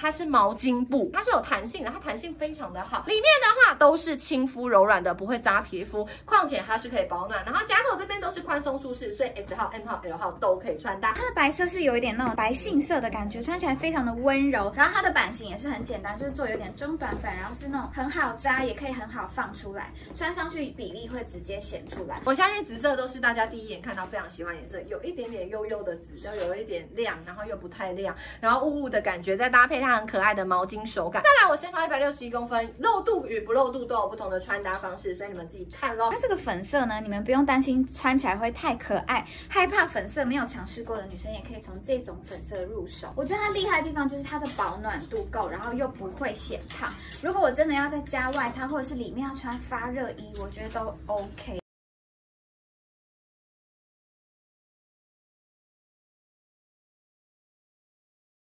它是毛巾布，它是有弹性的，它弹性非常的好。里面的话都是亲肤柔软的，不会扎皮肤，况且它是可以保暖。然后夹口这边都是宽松舒适，所以 S 号、M 号、L 号都可以穿搭。 它的白色是有一点那种白杏色的感觉，穿起来非常的温柔。然后它的版型也是很简单，就是做有点中短版，然后是那种很好扎，也可以很好放出来，穿上去比例会直接显出来。 我相信紫色都是大家第一眼看到非常喜欢的颜色，有一点点幽幽的紫，又有一点亮，然后又不太亮，然后雾雾的感觉，再搭配它很可爱的毛巾手感。再来，我身高161公分，露肚与不露肚都有不同的穿搭方式，所以你们自己看咯。 它这个粉色呢，你们不用担心穿起来会太可爱，害怕粉色没有尝试过的女生也可以从这种粉色入手。我觉得它厉害的地方就是它的保暖度够，然后又不会显胖。如果我真的要再加外套，或者是里面要穿发热衣，我觉得都 OK。